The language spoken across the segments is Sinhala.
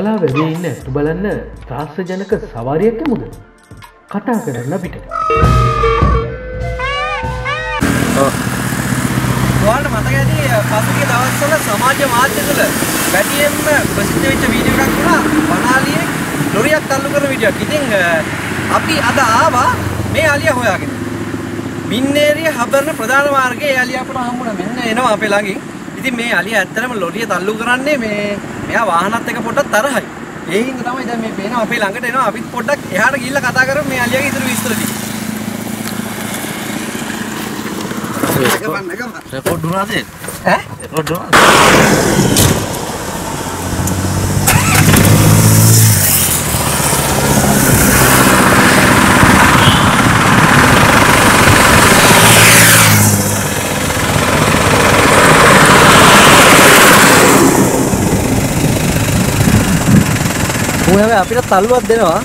ශාලා වැවේ ඉන්න ඇතු බලන්න ත්‍රාසජනක සවාරියක් යමුද? කතා කරන්න අපිට. ඔයාලට මතක ඇති පසුගිය දවස්වල සමාජ මාධ්‍ය තුළ වැඩියෙන්ම ප්‍රසිද්ධ වෙච්ච වීඩියෝ එකක් වුණා වනාලියේ ලොරියක් තල්ලු කරන වීඩියෝ එකක්. ඉතින් අපි අද ආවා මේ අලියා හොයාගෙන. මින්නේරිය හබර්න ප්‍රධාන මාර්ගයේ ඒ අලියා අපට හම්බුණා. මෙන්න එනවා අපේ ළඟින්. ඉතින් මේ අලියා ඇත්තටම ලොරිය තල්ලු කරන්නේ මෙයා වාහනත් එක්ක පොඩ්ඩක් තරහයි. ඒ හින්දා තමයි දැන් මේ පේනවා අපේ ළඟට එනවා. අපිත් පොඩ්ඩක් එහාට ගිහිල්ලා කතා කරමු මේ අලියාගේ ඉතුරු විස්තර ටික. Rekod dulu aja. Rekod dulu. මොහොම අපිට තල්ලුවක් දෙනවා.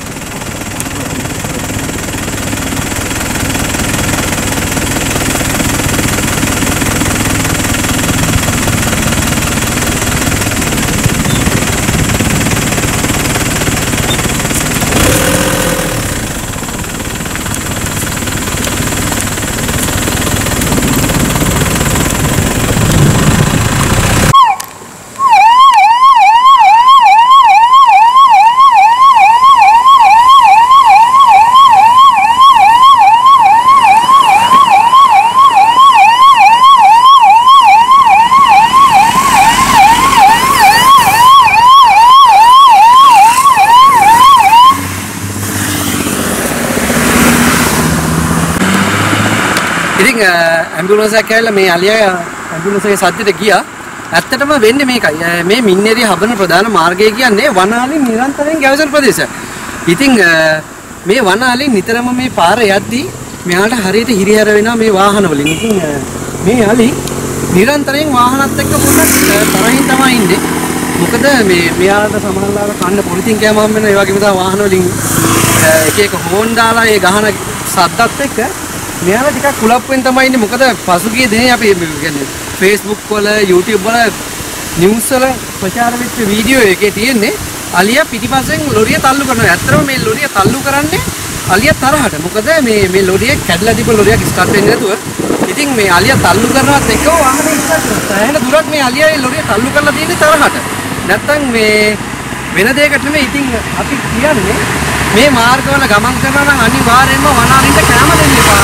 ඉතින් ඇම්බියුලන්ස් එකක් ඇවිල්ලා මේ අලියා ඇම්බියුලන්ස් එකේ සද්දෙට ගියා. ඇත්තටම වෙන්නේ මේකයි. මේ මින්නේරිය හබන ප්‍රධාන මාර්ගය කියන්නේ වනාලි නිරන්තරයෙන් ගැවසෙන ප්‍රදේශයක්. ඉතින් මේ වනාලි නිතරම මේ පාර යද්දී මෙයාට හරියට හිරිහැර වෙනවා මේ වාහන වලින්. ඉතින් මේ අලි නිරන්තරයෙන් වාහනත් එක්ක පොඩ්ඩක් තරහින් තමයි ඉන්නේ. මොකද මෙයාට සමහරවල්ලාට කන්න පොලිතින් කෑම හම්බ වෙනවා. ඒ වගේම තමයි වාහන වලින් එක එක හෝන් දාලා ඒ ගහන සද්දත් එක්ක මෙයාලා ටිකක් කුලප්පෙන් තමයි ඉන්නේ. මොකද පසුගිය දිනේ අපි කියන්නේ Facebook වල YouTube වල නිවුස් වල ප්‍රචාර වෙච්ච වීඩියෝ එකේ තියෙන්නේ අලියා පිටිපස්සෙන් ලොරිය තල්ලු කරනවා. ඇත්තටම මේ ලොරිය තල්ලු කරන්නේ අලියා තරහට. මොකද මේ ලොරිය කැඩලා තිබ්බ ලොරියක් ස්ටාර්ට් වෙන්නේ නැතුව. ඉතින් මේ අලියා තල්ලු කරනවත් එක්කම වාහනේ ස්ටාර්ට් වෙනවා. එහෙනම් දුරක් මේ අලියා මේ ලොරිය තල්ලු කරලා තියෙන්නේ තරහට. නැත්තම් මේ වෙන දෙයකට නෙමෙයි. ඉතින් අපි කියන්නේ මේ මාර්ගවල ගමන් කරනවා නම් අනිවාර්යයෙන්ම වනාලින්ට කැම දෙන්න එපා.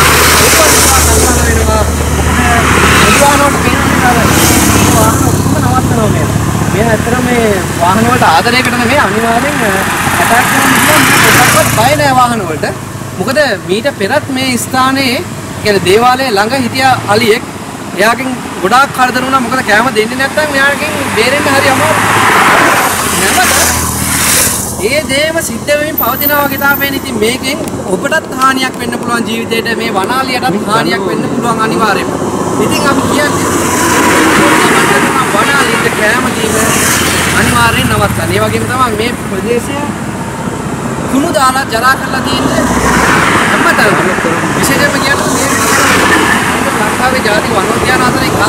වෙනවා. වාහනවලට පේන්නේ වාහන ඔක්කොම නවත්තනවා මේ. මේ ඇත්තට මේ වාහන වලට ආදරයකට නෙමෙයි අනිවාර්යෙන් ඇටැක් කරනවා මොකක්වත් බය නැහැ වාහන වලට. මොකද මීට පෙරත් මේ ස්ථානයේ කියන්නේ දේවාලයේ ළඟ හිටිය අලියෙක් එයාගෙන් ගොඩාක් කරදර වුණා. මොකද කැම දෙන්නේ නැත්නම් එයාගෙන් බේරෙන්න හරි අමාරුයි. ඒ දේම සිද්ධ වෙමින් පවතිනවා වගේ තමයි. ඉතින් මේකෙන් ඔබටත් හානියක් වෙන්න පුළුවන් ජීවිතේට. මේ වනාලියටත් හානියක් වෙන්න පුළුවන් අනිවාර්යයෙන්ම. ඉතින් අපි කියන්නේ වනාලියට කැම දීම අනිවාර්යෙන් නවත්තන්න. ඒ වගේම තමයි මේ ප්‍රදේශය කුණු දාලා ජරා කරලා තියෙන්නේ හැමතැනම. විශේෂයෙන්ම කියන්නේ මේ ලංකාවේ ජාති වනෝද්‍යාන අතර එකක්.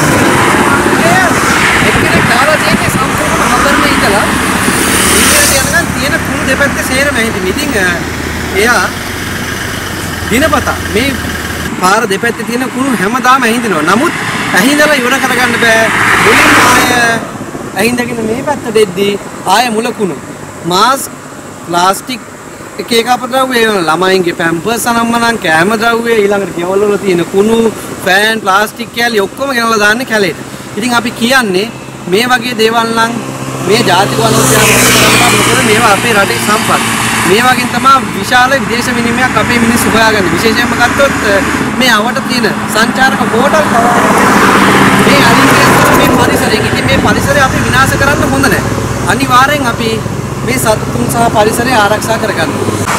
එක්කෙනෙක් දාලා තියෙන්නේ සම්පූර්ණ හදන්නේ ඉඳලා තියෙන කුණු දෙපැත්තේ සේරම ඇහිඳින්. ඉතින් එයා දිනපතා මේ පාර දෙපැත්තේ තියෙන කුණු හැමදාම ඇහිඳිනවා. නමුත් ඇහිඳලා ඉවර කරගන්න බෑ. මුලින්ම ආය ඇහිඳගෙන මේ පැත්තට එද්දී ආය මුල කුණු. මාස්ක්, ප්ලාස්ටික් එක එක අපද්‍රව්‍ය ළමයින්ගේ පැම්පර්ස් අනම්මනම් කෑම ද්‍රව්‍ය ඊළඟට ගෙවල් වල තියෙන කුණු, ෆෑන්, ප්ලාස්ටික් කෑලි ඔක්කොම ගෙනල්ලා දාන්නේ කැලේට. ඉතින් අපි කියන්නේ මේ වගේ දේවල් නම් මේ ජාතික වනෝද්‍යාන මොකද මේවා අපේ රටේ සම්පත්. මේ වගේ තමයි විශාල විදේශ විනිමයක් අපේ මිනිස්සු හොයාගන්නේ. විශේෂයෙන්ම ගත්තොත් මේ අවට තියෙන සංචාරක හෝටල් මේ අලින්ගේ මේ පරිසරයෙන්. ඉතින් මේ පරිසරය අපි විනාශ කරන්න හොඳ නැහැ. අනිවාර්යෙන් අපි මේ සතුන් සහ පරිසරය ආරක්ෂා කරගන්න.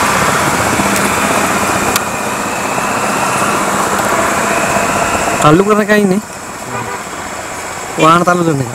තල්ලු කරන එකයි ඉන්නේ. වාහන තල්ලු කරන එක.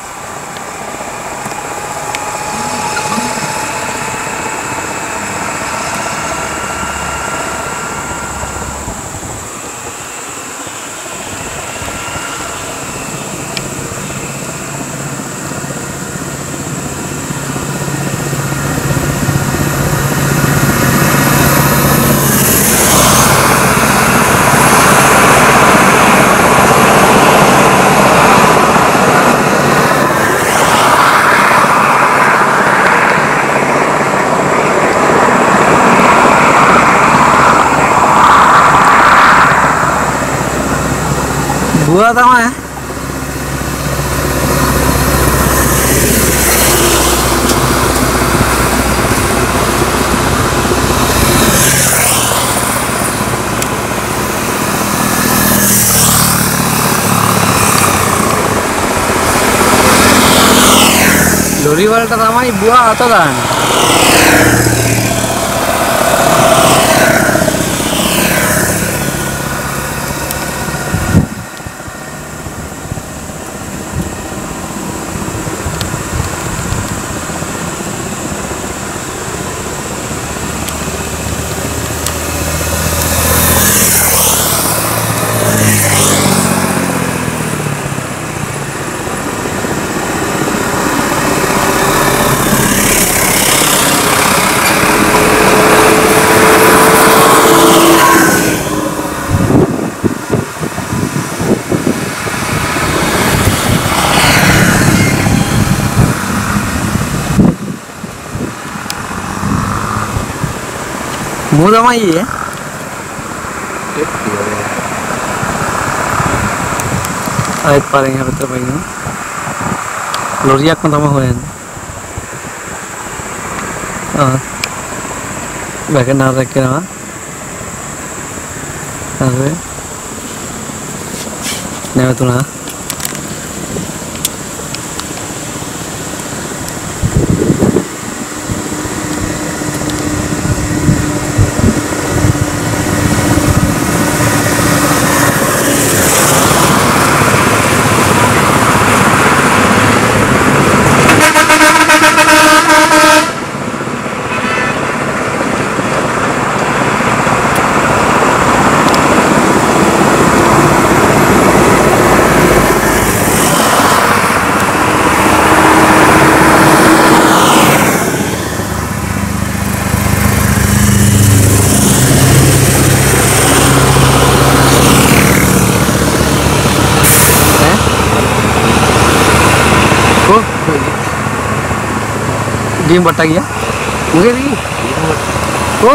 बुआ තමයි ලොරි වලට තමයි බුවා අත දාන්නේ. මෝ තමයි ඊයේ ආයෙත් පාරෙන් හැපතර පයින්නවා ලොරියක්ම තමයි හොයන්නේ වැගනාරක් කරනවා හරි නැවතුණා गेम बट्टा गया मुझे भी ओ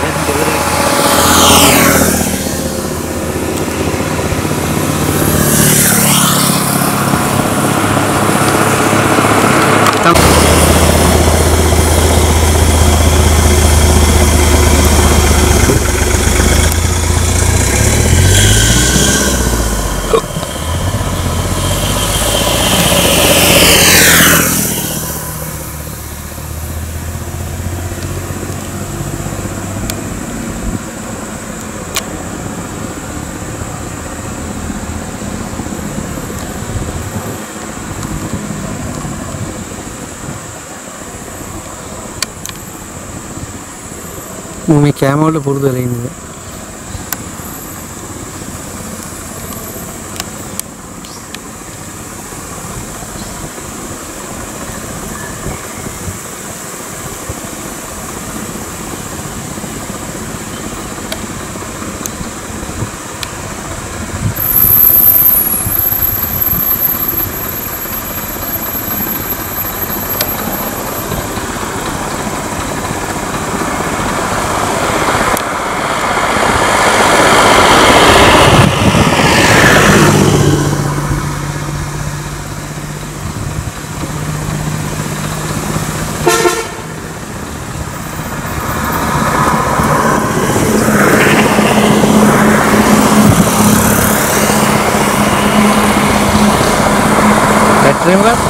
මේ කැම වල පුරුදු වෙලා ඉන්නේ Terima kasih.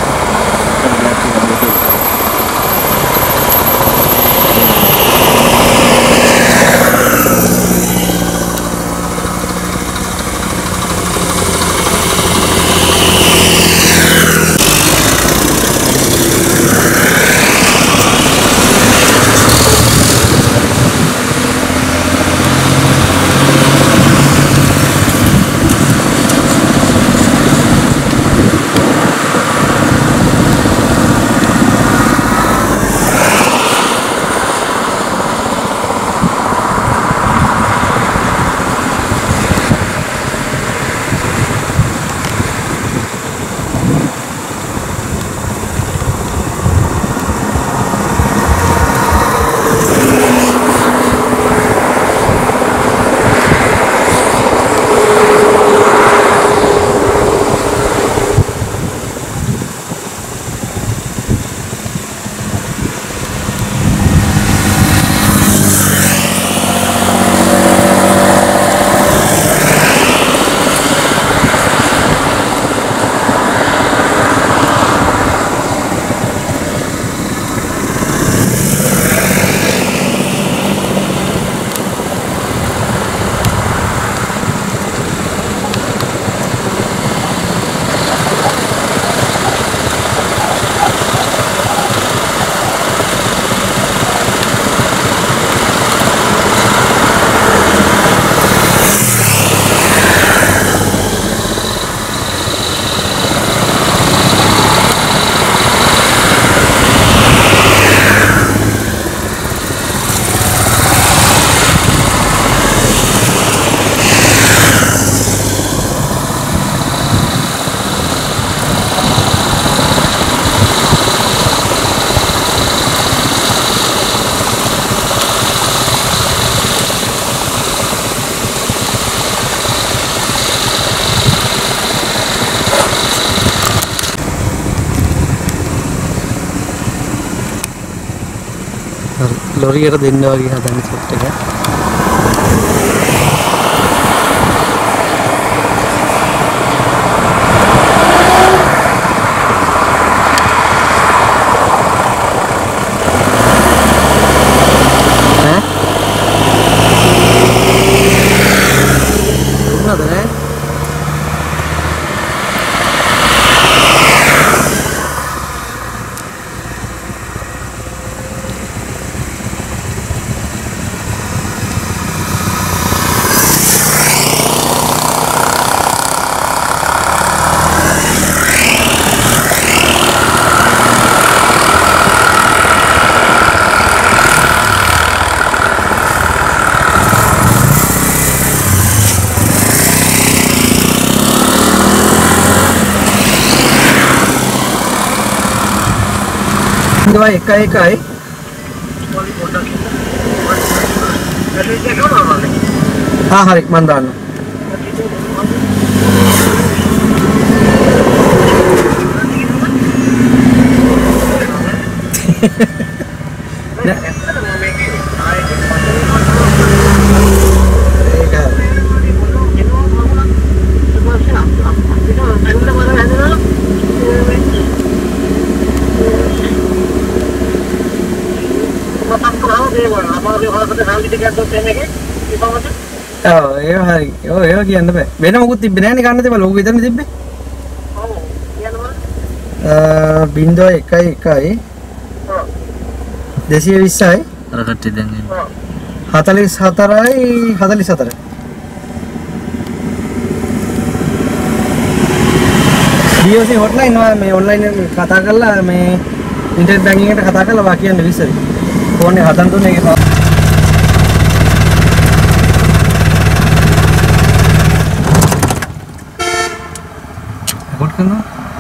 ලොරියට දෙන්න වගේ හදන්නේ සෙට් එක. Dua ekai. Hari mandan. Oh, iya hari. Oh, iya kian deh. Bena mau kutip bena nih karena tiba logo itu nih tiba. Oh, kian mana? Bindo ekai. Desi bisa. Rakat tidak ni. Hatalis. Dia sih hotline lah, मैं online kata kalla, मैं internet banking itu kata kalla bakian lebih sering. Phone nih hatan tuh nih kita. Kan?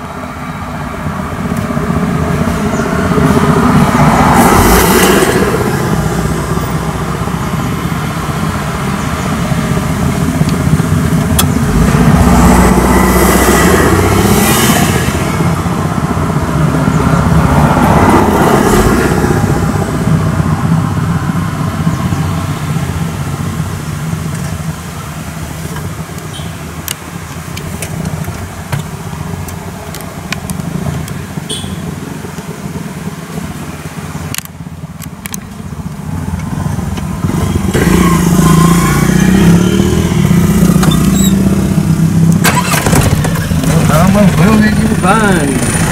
Bang.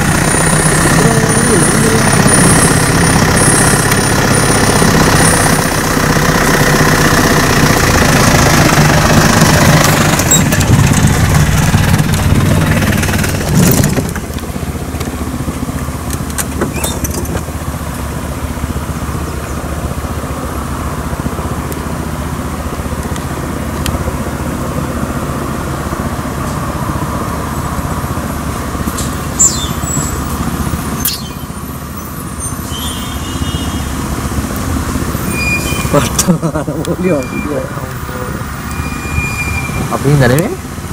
Apa yang ada ni?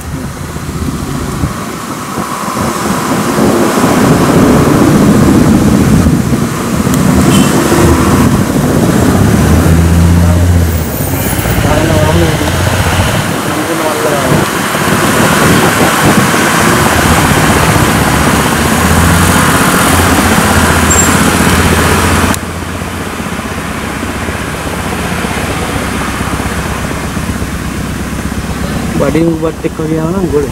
Badi buat tekor yang orang boleh.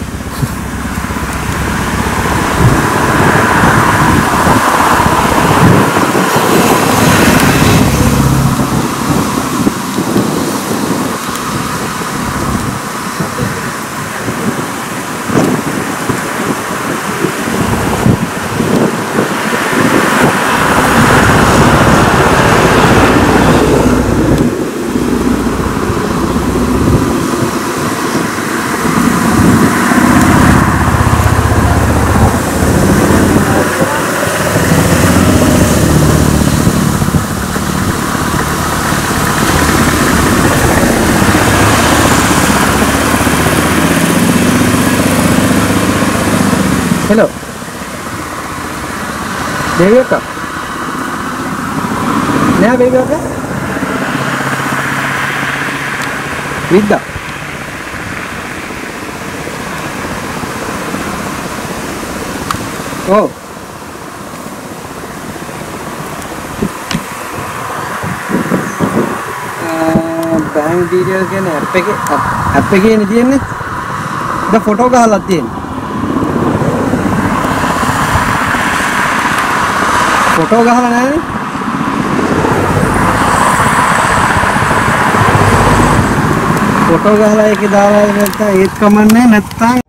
Hello. Dewi kak. නෑ බේගාක විද්දා ඔව් බැංක් ඩීටේල් කියන ඇප් එකේ නේ තියෙන්නේ ද ෆොටෝ ගහලා තියෙන්නේ ෆොටෝ ගහලා නැහැනේ ෆොටෝ ගහලා ඒකේ දාලා නැත්නම් ඒත් කමන්නේ නැත්නම්